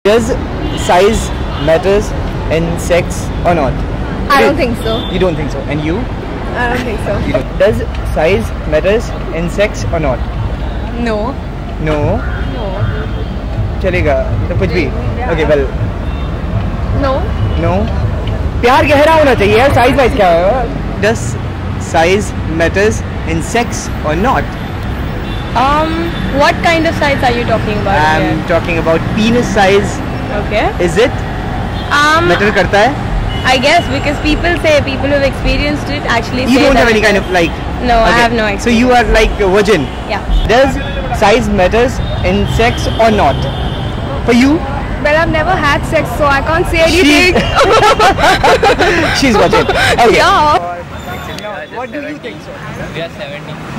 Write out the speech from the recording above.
Does size matters in sex or not? I don't think so. You don't think so. And you? I don't think so. You don't. Does size matters in sex or not? No. No. No. चलेगा तो कुछ भी. Okay, well. No. No. प्यार गहरा होना चाहिए यार. Size wise क्या है? Does size matters in sex or not? What kind of size are you talking about? I'm talking about penis size. Okay. Is it matter करता है? I guess because people who have experienced it actually You say don't that have any it kind is. of like. No, I Okay. have no So experience. you are like a virgin. Yeah. Does size matters in sex or not? For you? Well, I've never had sex, so I can't say anything. She's virgin. Okay. Yeah. What do you think so? We are 70.